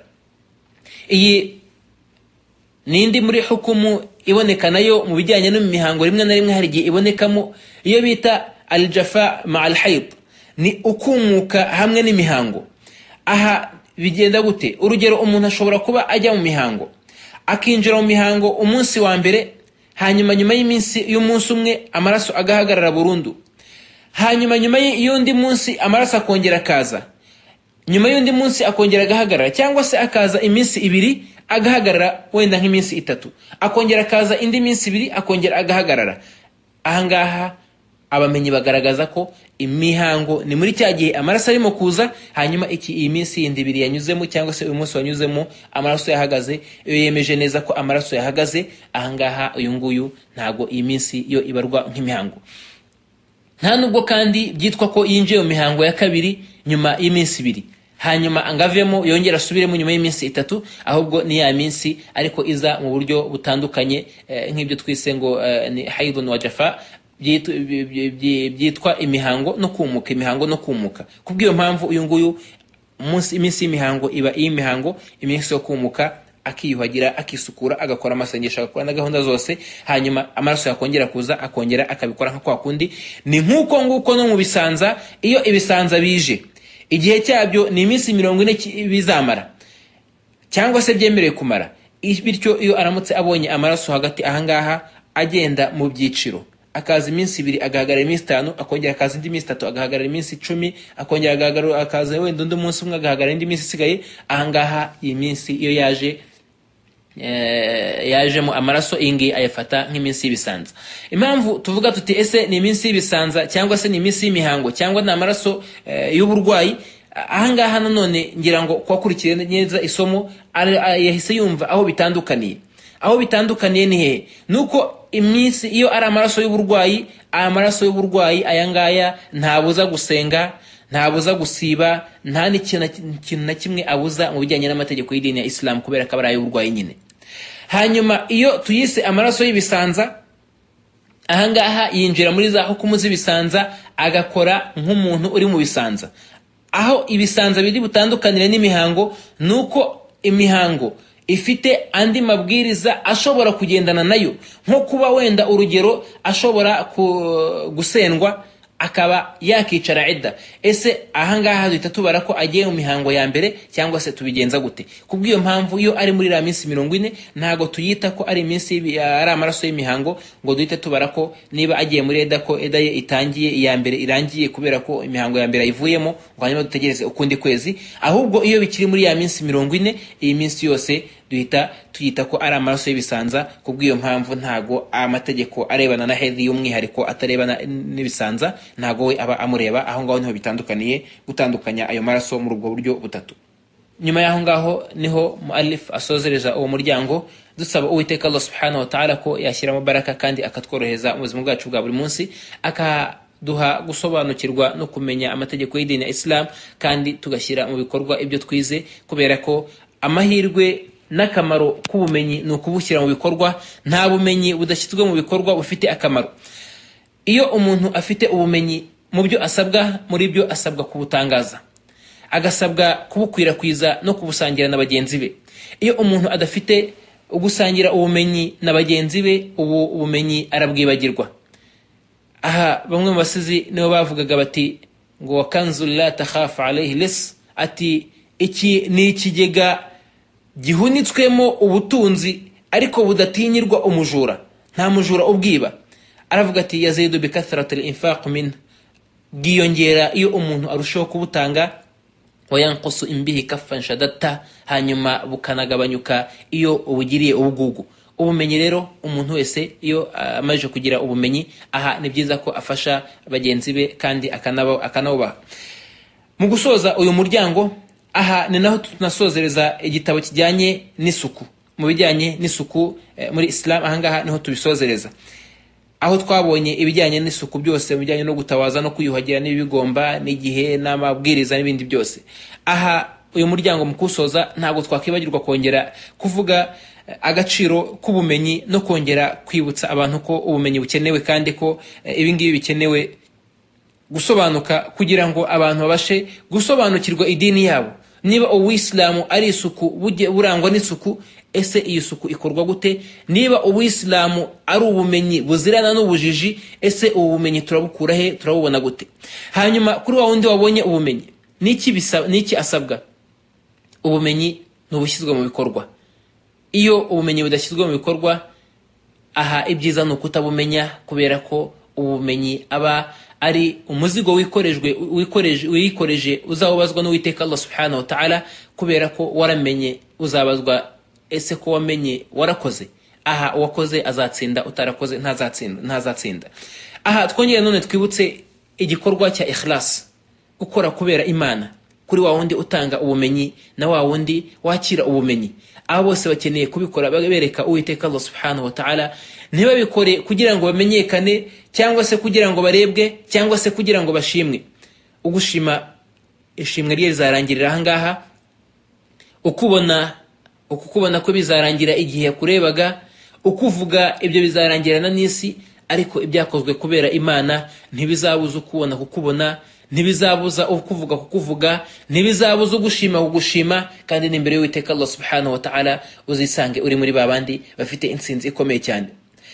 Iyi nindi muri hukumu iboneka nayo mu bijyanye no mu mihango, rimwe na rimwe hari igihe ibonekamo iyo bita aljafa ma alhayd, ni ukumuka hamwe n'imihango. Aha bigenda gute? Urugero, umuntu ashobora kuba ajya mu mihango, akinjira mu mihango umunsi wa mbere, hanyuma nyuma y'iminsi y'umunsi umwe amaraso agahagarara burundu, hanyuma nyuma y'undi munsi amaraso akongera akaza, nyuma y'undi munsi akongera agahagarara, cyangwa se akaza iminsi ibiri agahagarara wenda nk'iminsi itatu, akongera akaza indi minsi ibiri akongera agahagarara. Ahangaha abamenyi bagaragaza ko imihango ni muri cya gihe amaraso arimo kuza, hanyuma iki iyi minsi yindi ibiri yanyuzemo cyangwa se uyu munsi wanyuzemo amaraso yahagaze. Iyo yemeje neza ko amaraso yahagaze, ahangaha uyu nguyu ntago iyi minsi yo ibarwa nk'imihango. Nta nubwo kandi byitwa ko yinjiye mu mihango ya kabiri nyuma y'iminsi ibiri, hanyuma angavemo yongera asubiremo nyuma y'iminsi itatu, ahubwo ni ya minsi ariko iza mu buryo butandukanye, eh, nk'ibyo twise ngo eh, ni haidun wa jafa, byitwa imihango no kumuka, imihango no kumuka. Kubw'iyo mpamvu uyu nguyu umunsi iminsi y'imihango iba iy'imihango, iminsi yo kumuka akiyuhagira, akisukura, agakora amasengesho, agakora na gahunda zose, hanyuma amaraso yakongera kuza akongera akabikora nka kwa kundi. Ni nk'uko nguko no mu bisanza, iyo ibisanza bije igihe cyabyo ni iminsi mirongo ine bizamara cyangwa se byemerewe kumara, bityo iyo aramutse abonye amaraso hagati ahangaha agenda mu byiciro, akaza iminsi ibiri agahagarara iminsi itanu, akongera akaza indi minsi itatu agahagarara iminsi icumi, akongera agahagarara akaza wenda undi munsi umwe agahagarara indi minsi isigaye. Ahangaha iyi minsi iyo yaje eh, yajemo amaraso, ingi ayafata nk'iminsi y'ibisanza. Impamvu tuvuga tuti ese ni iminsi y'ibisanza cyangwa se ni iminsi y'imihango cyangwa ni amaraso eh, y'uburwayi, ahangaha nanone ngira ngo kwakurikire neza isomo yahise yumva aho bitandukaniye. Aho bitandukaniye ni he? Nuko iminsi iyo ari amaraso y'uburwayi, aya maraso y'uburwayi aya ngaya ntabuza gusenga, ntabuza gusiba, nta n'ikintu na kimwe abuza mu bijyanye n'amategeko y'idini ya Islam, kubera ko ari ay'uburwayi nyine. Hanyuma iyo tuyise amaraso y'ibisanza, ahangaha yinjira muri za hukumu z'ibisanza, agakora nk'umuntu uri mu bisanza. Aho ibisanza biri butandukanire n'imihango, nuko imihango ifite andi mabwiriza ashobora kugendana nayo, nko kuba wenda urugero ashobora gusendwa akaba yakicara idda. Ese ahangaha duhita tubara ko agiye mu mihango ya mbere cyangwa se tubigenza gute? Kubw'iyo mpamvu iyo ari muri la minsi mirongo ine ntago tuyita ko ari iminsi ari amaraso y'imihango ngo duhite tubara ko niba agiye muri idda ko idda ye itangiye, iya mbere irangiye kubera ko imihango ya mbere ayivuyemo, ngo hanyuma dutegereze ukundi kwezi. Ahubwo iyo bikiri muri ya minsi mirongo ine, iyi minsi yose duhita tuyita ko ari amaraso y'ibisanza. Kubw'iyo mpamvu ntago amategeko arebana na hedhi y'umwihariko atarebana n'ibisanza, ntago we aba amureba. Aho ngaho niho bitandukaniye, gutandukanya ayo maraso muri ubwo buryo butatu. Nyuma y'aho ngaho niho muallif asozereza uwo muryango, dusaba Uwiteka Allah subhanahu wa ta'ala ko yashyiramo baraka kandi akatworoheza mu buzima bwacu bwa buri munsi, akaduha gusobanukirwa no kumenya amategeko y'idini ya Islam, kandi tugashyira mu bikorwa ibyo twize, kubera ko amahirwe n'akamaro k'ubumenyi ni ukubushyira mu bikorwa. Nta bumenyi budashyizwe mu bikorwa bufite akamaro. Iyo umuntu afite ubumenyi mu byo asabwa, muri byo asabwa kubutangaza, agasabwa kubukwirakwiza no kubusangira na bagenzi be. Iyo umuntu adafite ugusangira ubumenyi na bagenzi be, ubu ubumenyi arabwibagirwa. Aha bamwe mu basizi nibo bavugaga bati ngo wakanzu la takhafa alayhi lis, ati iki ni ikigega gihunitswemo ubutunzi ariko budatinyirwa umujura, nta mujura ubwiba. Aravuga ati yazidu bikathrati al-infaq min, bwiyongera iyo umuntu arushaho kubutanga, wayanqusu imbihi kaffan shadatta, hanyuma bukanagabanyuka iyo ubugiriye ubugugu. Ubumenyi rero umuntu wese iyo amaje uh, kugira ubumenyi, aha ni byiza ko afasha bagenzi be kandi akanabo akanabubaha. Mu gusoza uyu muryango, aha ni naho tunasozereza igitabo kijyanye n'isuku. Mu bijyanye n'isuku eh, muri Islam, ahangaha niho tubisozereza, aho twabonye ibijyanye n'isuku byose, bijyanye no gutawaza no kwiyuhagira n'ibigomba n'igihe n'amabwiriza n'ibindi byose. Aha uyu muryango mu kusoza ntabwo twakibagirwa kongera kuvuga agaciro k'ubumenyi no kongera kwibutsa abantu ko ubumenyi bukenewe, kandi ko eh, ibi ngibi bikenewe gusobanuka kugira ngo abantu babashe gusobanukirwa idini yabo. Niba uwisilamu ari isuku burangwa n'isuku, ese iyi suku ikorwa gute? Niba uwisilamu ari ubumenyi buzirana n'ubujiji, ese ubu bumenyi turabukura he, turabubona gute? Hanyuma kuri wa wundi wabonye ubumenyi, niki bisaba, niki asabwa? ubumenyi n'ubushyizwe mu bikorwa. Iyo ubumenyi budashyizwe mu bikorwa, aha ibyiza ni ukutabumenya, kubera ko ubumenyi aba ari umuzigo wikorejwe wikoreje wikoreje uzawubazwa n'Uwiteka Allah subhanahu wa ta'ala, kubera ko waramenye uzabazwa ese ko wamenye warakoze. Aha uwakoze azatsinda, utarakoze ntazatsinda ntazatsinda. Aha twongeye none twibutse igikorwa cya ikhlas, gukora kubera Imana, kuri wa wundi utanga ubumenyi na wa wundi wakira ubumenyi. Abo bose bakeneye kubikora babereka Uwiteka Allah subhanahu wa ta'ala, ntibabikore kugira ngo bamenyekane cyangwa se kugira ngo barebwe cyangwa se kugira ngo bashimwe. Ugushima ishimwe rye rizarangirira aha ngaha, ukubona ukukubona ko bizarangira igihe yakurebaga, ukuvuga ibyo bizarangirana n'isi, ariko ibyakozwe kubera Imana ntibizabuza ukubona kukubona, ntibizabuza ukuvuga kukuvuga, ntibizabuza ugushima kugushima, kandi n'imbere y'Uwiteka Allah subhanahu wa ta'ala uzisange uri muri babandi bafite intsinzi ikomeye cyane.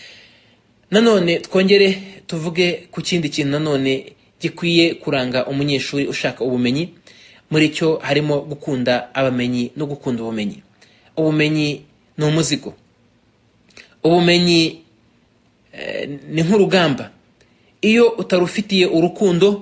Nanone twongere tuvuge ku kindi kintu nanone gikwiye kuranga umunyeshuri ushaka ubumenyi. Muri cyo harimo gukunda abamenyi no gukunda ubumenyi. Ubumenyi ni umuzigo. Ubumenyi eh, ni nk'urugamba. Iyo utarufitiye urukundo,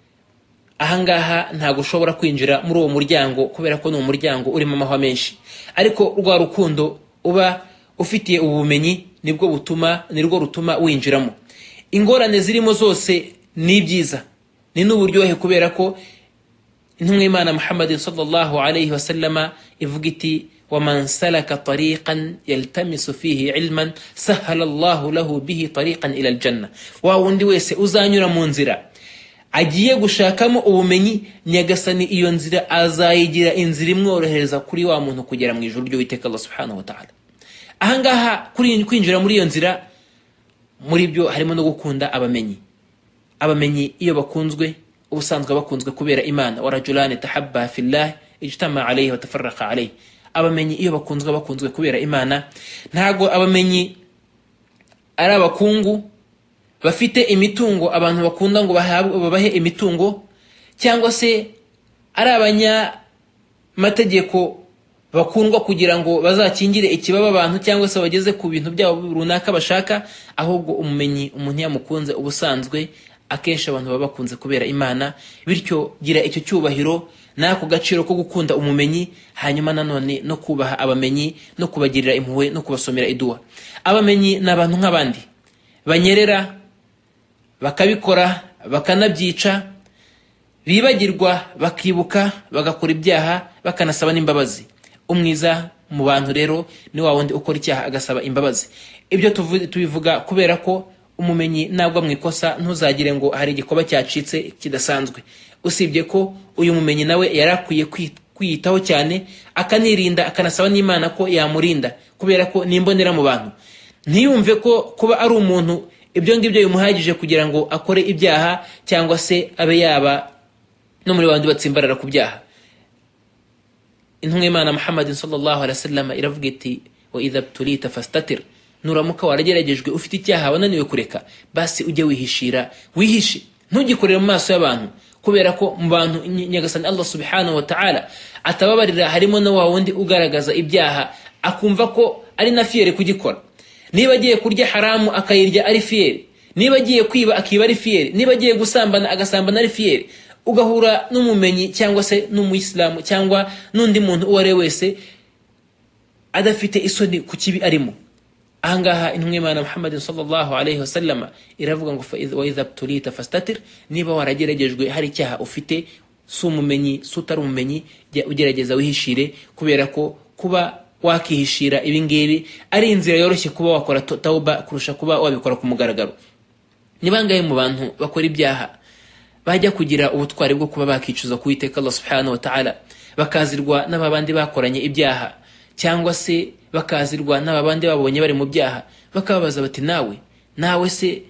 ahangaha ntago ushobora kwinjira muri uwo muryango, kubera ko ni umuryango urimo amahwa menshi. Ariko rwa rukundo uba ufitiye ubumenyi nibwo butuma nirwo rutuma winjiramo. Ingorane zirimo zose ni byiza, ni n'uburyohe, kubera ko intumwa Imana Muhammad sallallahu alayhi wa sallama ivuga iti وَمَنْ سَلَكَ طَرِيقًا يَلْتَمِسُ فِيهِ عِلْمًا سَهَّلَ اللَّهُ لَهُ بِهِ طَرِيقًا إِلَى الْجَنَّةِ. Wa wundi wese uzanyura mu nzira agiye gushakamo ubumenyi, Nyagasani iyo nzira azayigira inzira imworohereza kuri wa muntu kugera mu ijuru ry'Uwiteka Allah subhanahu wa ta'ala. Ahangaha kuri kwinjira muri iyo nzira, muri byo harimo no gukunda abamenyi. Abamenyi iyo bakunzwe, ubusanzwe bakunzwe kubera Imana. warajulani tahabba fillah ijtama alayhi wa tafarraqa alayhi. Abamenyi iyo bakunzwe bakunzwe kubera Imana. Ntago abamenyi ari abakungu bafite imitungo abantu bakunda ngo babahe imitungo, cyangwa se ari abanya mategeko bakundwa kugira ngo bazakingire ikibaba abantu cyangwa se bageze ku bintu byabo runaka bashaka. Ahubwo umumenyi, umuntu yamukunze ubusanzwe, akenshi abantu baba bakunze kubera Imana. Bityo gira icyo cyubahiro nako gaciro ko gukunda umumenyi, hanyuma nanone no kubaha abamenyi no kubagirira impuhwe no kubasomera iduwa. Abamenyi ni abantu nk'abandi, banyerera bakabikora bakanabyica, bibagirwa bakibuka bagakora ibyaha bakanasaba n'imbabazi. Umwiza mu bantu rero ni wa wundi ukora icyaha agasaba imbabazi. Ibyo tubivuga kubera ko umumenyi nagwa mu ikosa ntuzagire ngo hari igikoba cyacitse kidasanzwe, usibye ko uyu mumenyi nawe yarakwiye kwiyitaho cyane, akanirinda akanasaba n'Imana ko yamurinda, kubera ko nimbonera mu bantu. Ntiyumve ko kuba ari umuntu ibyo ngibyo bimuhagije kugira ngo akore ibyaha, cyangwa se abe yaba no muri bandi batsimbarara ku byaha. Intumwa Imana Muhammad sallallahu alaihi wasallam iravuga iti wa idha btulita fastatir. Nuramuka warageragejwe ufite icyaha wananiwe kureka, basi ujye wihishira, wihishe, ntugikorera mu maso y'abantu, kubera ko mu bantu Nyagasani Allah subhanahu wa ta'ala atababarira harimo na wa wundi ugaragaza ibyaha akumva ko ari na fiere kugikora. Niba agiye kurya haramu akayirya ari fiere, niba agiye kwiba akiba ari fiere, niba agiye gusambana agasambana ari fiere. Ugahura n'umumenyi cyangwa se n'umuyisilamu cyangwa n'undi muntu uwo ari wese adafite isoni ku kibi arimo. Ahangaha intumwa Imana Muhammad sallallahu alayhi wa sallam iravuga ngo wa idha btulita fastatir. Niba warageragejwe hari icyaha ufite, si umumenyi si utari umumenyi, jya ugerageza wihishire, kubera ko kuba wakihishira ibingibi ari inzira yoroshye kuba wakora tauba kurusha kuba wabikora ku mugaragaro. Nibangaye mu bantu bakora ibyaha bajya kugira ubutwari bwo kuba bakicuza ku Uwiteka Allah subhanahu wa ta'ala, bakazirwa n'ababandi bakoranye ibyaha, cyangwa se bakazirwa n'ababandi babonye bari mu byaha, bakababaza bati nawe nawe se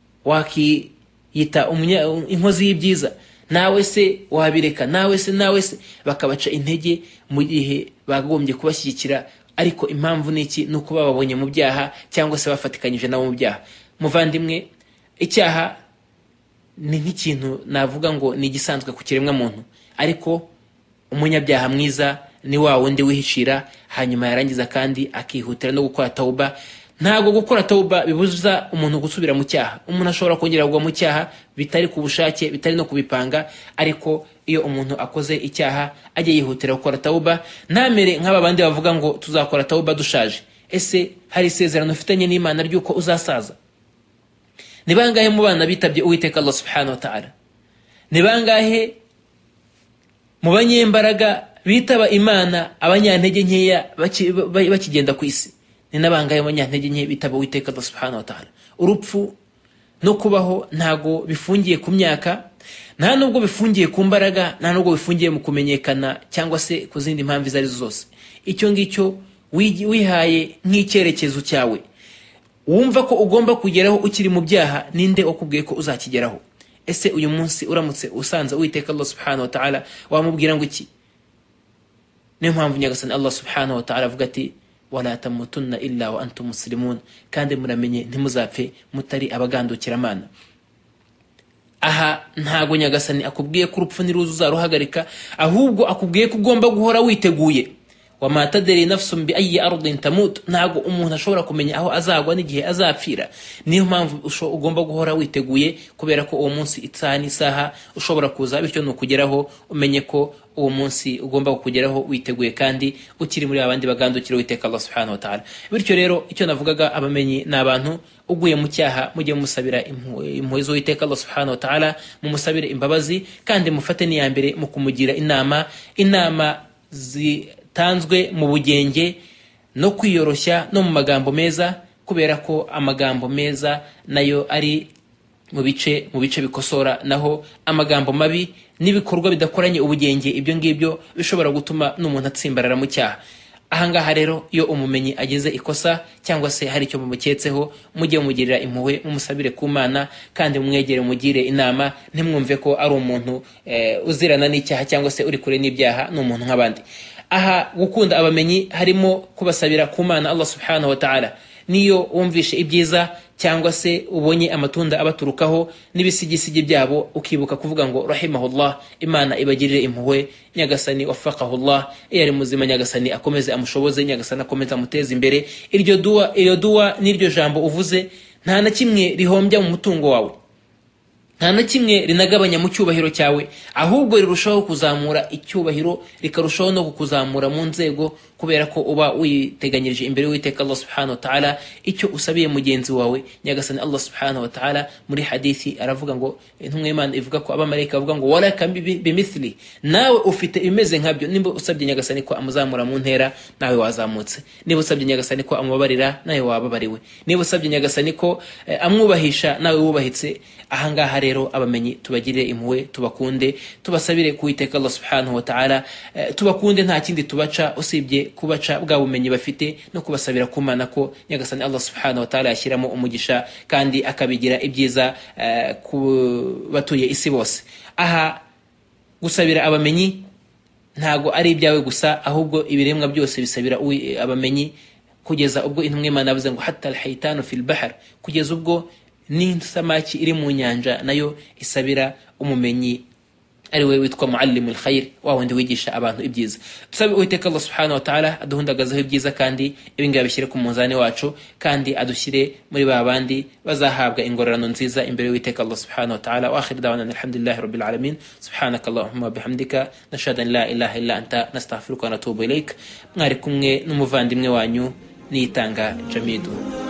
wakiyita inkozi y'ibyiza, nawe se wabireka, nawe se nawe se bakabaca intege mu gihe bagombye kubashyigikira. Ariko impamvu niki nuko babonye mu byaha cyangwa se bafatikanyije nabo mu byaha. Muvandimwe, icyaha ni nk'ikintu navuga ngo ni gisanzwe ku kiremwa muntu, ariko umunyabyaha mwiza ni wa wundi wihishira hanyuma yarangiza kandi akihutira no gukora tauba. Ntago gukora tauba bibuza umuntu gusubira mu cyaha. Umuntu ashobora kongera kugwa mu cyaha bitari ku bushake, bitari no kubipanga, ariko iyo umuntu akoze icyaha ajye yihutira gukora tauba, ntamere nk'aba bandi bavuga ngo tuzakora tauba dushaje. Ese hari isezerano ufitanye n'Imana ryuko uzasaza? Ni bangahe mu bana bitabye Uwiteka Allah subhanahu wa ta'ala? Ni bangahe mu banyembaraga bitaba Imana abanyantege nkeya bakigenda ku isi? Ni nabangahe abanyantege nke bitaba Uwiteka Allah subhanahu wa ta'ala? Urupfu no kubaho ntago bifungiye ku myaka, nta nubwo bifungiye ku mbaraga, nta nubwo bifungiye mu kumenyekana cyangwa se ku zindi mpamvu zari zose. Icyo ngicyo wihaye nk'icyerekezo cyawe, wumva ko ugomba kugeraho ukiri mu byaha, ninde wakubwiye ko uzakigeraho? Ese uyu munsi uramutse usanze Uwiteka Allah subhanahu wa ta'ala wamubwira ngo iki? Niyo mpamvu nyagasani Allah subhanahu wa ta'ala avuga ati wala tamutunna illa wa antum muslimun, kandi muramenye ntimuzapfe mutari abagandukira Imana. Aha ntago nyagasani akubwiye ko urupfu niruza uzaruhagarika, ahubwo akubwiye ko ugomba guhora witeguye. Wama tadri nafsun bi ayi ardin tamut, ntago umuntu ashobora kumenya aho azagwa n'igihe azapfira. Niyo mpamvu ugomba guhora witeguye, kubera ko uwo munsi itsani saha ushobora kuza, bityo nukugeraho umenye ko uwo munsi ugomba kukugeraho witeguye kandi ukiri muri abandi bagandukira Uwiteka Allah subhanahu wa ta'ala. Bityo rero icyo navugaga, abamenyi n'abantu uguye mu cyaha mujye musabira impuhwe z'Uwiteka Allah subhanahu wa ta'ala, mumusabire imbabazi kandi mufate n'iya mbere mu kumugira inama, inama zitanzwe mu bugenge no kwiyoroshya no mu magambo meza, kubera ko amagambo meza nayo ari mu bice mu bice bikosora, naho amagambo mabi n'ibikorwa bidakoranye ubugenge, ibyo ngibyo bishobora gutuma n'umuntu atsimbarara mu cyaha. Ahangaha rero iyo umumenyi ageze ikosa cyangwa se hari icyo mumuketseho, mujye mumugirira impuhwe, mumusabire ku Mana kandi mumwegere, mugire inama, ntimwumve ko ari umuntu e, uzirana n'icyaha cyangwa se uri kure n'ibyaha, n'umuntu nk'abandi. Aha gukunda abamenyi harimo kubasabira ku Mana Allah subhanahu wa ta'ala. Niyo wumvishe ibyiza cyangwa se ubonye amatunda abaturukaho n'ibisigisigi byabo, ukibuka kuvuga ngo rahimahullah, Imana ibagirire impuhwe, nyagasani wafaqahullah, iyo ari muzima nyagasani akomeze amushoboze, nyagasani akomeze amuteze imbere. Iryo dua iyo dua n'iryo jambo uvuze nta na kimwe rihombya mu mutungo wawe, nta na kimwe rinagabanya mu cyubahiro cyawe, ahubwo rirushaho kuzamura icyubahiro, rikarushaho no kukuzamura mu nzego, kubera ko uba witeganyirije imbere y'Uwiteka Allah subhanahu wa ta'ala icyo usabiye mugenzi wawe. Nyagasani Allah subhanahu wa ta'ala muri hadithi aravuga ngo, intumwa y'Imana ivuga ko abamarayika bavuga ngo walaka bimithli, nawe ufite imeze nkabyo. Nimba usabye nyagasani ko amuzamura mu ntera, nawe wazamutse. Niba usabye nyagasani ko amubabarira, nawe wababariwe. Niba usabye nyagasani ko eh, amwubahisha, nawe wubahitse. Ahangaha rero abamenyi tubagirire impuhwe, tubakunde, tubasabire ku Uwiteka Allah subhanahu wa ta'ala, eh, tubakunde, nta kindi tubaca usibye kubaca bwa bumenyi bafite no kubasabira ku Mana ko nyagasani Allah subhanahu wa ta'ala yashyiramo umugisha kandi akabigira ibyiza uh, ku batuye isi bose. Aha gusabira abamenyi ntago ari ibyawe gusa, ahubwo ibiremwa byose bisabira abamenyi, kugeza ubwo intumwa y'Imana yavuze ngo hatta al-haytanu fil bahr, kugeza ubwo n'insamaki iri mu nyanja nayo isabira umumenyi ari we witwa muallimul khair, wa wundi wigisha abantu ibyiza. Tusabe Uwiteka Allah subhanahu wa ta'ala aduhundagazeho ibyiza kandi ibingibi abishyire ku munzani wacu, kandi adushyire muri ba bandi bazahabwa ingororano nziza imbere y'Uwiteka Allah subhanahu wa ta'ala. Wa akhir da'wana alhamdulillahi rabbil alamin, subhanaka allahumma bihamdika nashhadu an la ilaha illa anta nastaghfiruka wa natubu ilaik. Mwari kumwe n'umuvandimwe wanyu Niyitanga Jamidu.